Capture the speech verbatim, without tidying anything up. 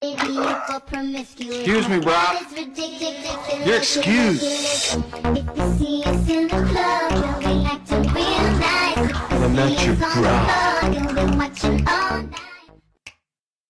Excuse me, brah. You're excused. I'm not your brah.